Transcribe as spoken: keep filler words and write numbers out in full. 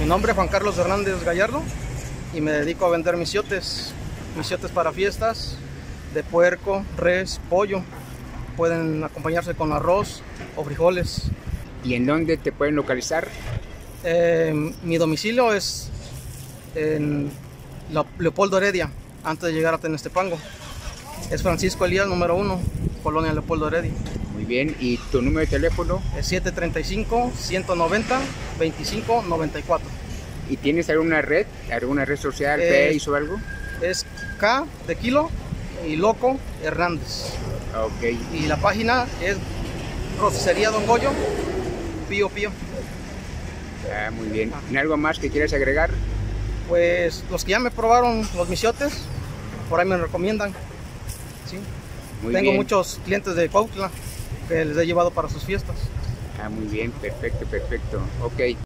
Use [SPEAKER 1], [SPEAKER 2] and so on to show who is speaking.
[SPEAKER 1] Mi nombre es Juan Carlos Hernández Gallardo y me dedico a vender misiotes, misiotes para fiestas, de puerco, res, pollo. Pueden acompañarse con arroz o frijoles.
[SPEAKER 2] ¿Y en dónde te pueden localizar?
[SPEAKER 1] Eh, mi domicilio es en Leopoldo Heredia, antes de llegar a Tenestepango. Es Francisco Elías, número uno, Colonia Leopoldo Heredia.
[SPEAKER 2] Muy bien, ¿y tu número de teléfono?
[SPEAKER 1] Es siete tres cinco, uno nueve cero, dos cinco nueve cuatro.
[SPEAKER 2] ¿Y tienes alguna red, alguna red social,
[SPEAKER 1] Eh,
[SPEAKER 2] Face o algo?
[SPEAKER 1] Es K de kilo y Loco Hernández.
[SPEAKER 2] Ok.
[SPEAKER 1] Y la página es Rocería Don Goyo, Pío Pío.
[SPEAKER 2] Ah, muy bien. ¿Y algo más que quieras agregar?
[SPEAKER 1] Pues los que ya me probaron los misiotes, por ahí me recomiendan. ¿Sí?
[SPEAKER 2] Muy
[SPEAKER 1] Tengo
[SPEAKER 2] bien.
[SPEAKER 1] muchos clientes de Cuautla que les he llevado para sus fiestas.
[SPEAKER 2] Ah, muy bien, perfecto, perfecto. Ok.